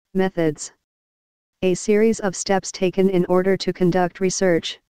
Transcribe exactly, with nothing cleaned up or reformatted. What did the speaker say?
Methods. A series of steps taken in order to conduct research.